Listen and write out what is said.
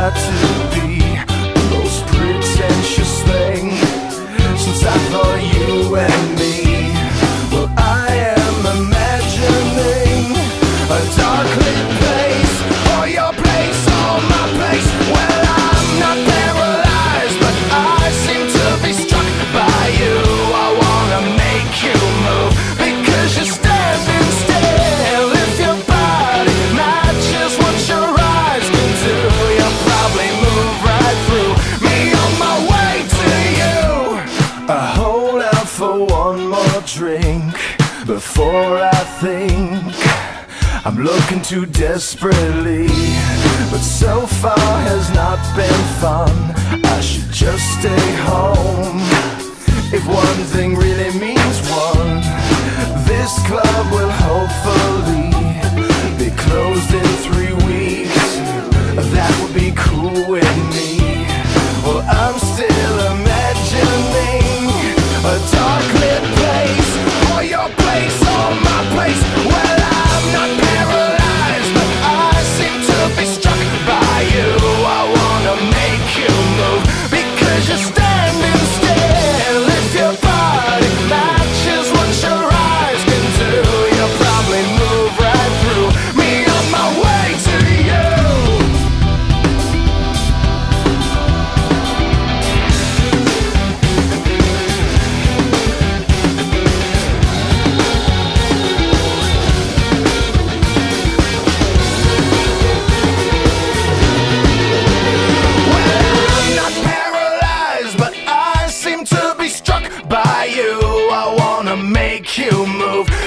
got to be the most pretentious thing since I thought you and me. Well, I am imagining a dark lit place, or your place, or my place. Well, I'm not paralyzed, but I seem to be struck by you. I wanna make you move because you're standing still. If your body matches what your eyes can do, you'll probably move right through me on my way to you. I hold out for one more drink before I think I'm looking too desperately, but so far has not been fun. I should just stay home. If one thing really means one, this club will hopefully be closed in 3 weeks. That would be cool with me. Well, I'm still imagining a dark lit place, or your place, or my place. Well, I'm not paralyzed, but I seem to be struck by you. I wanna make you move because you're standing still. If your body matches what your eyes can do, you'll probably move right through me on my way to you. By you, I wanna make you move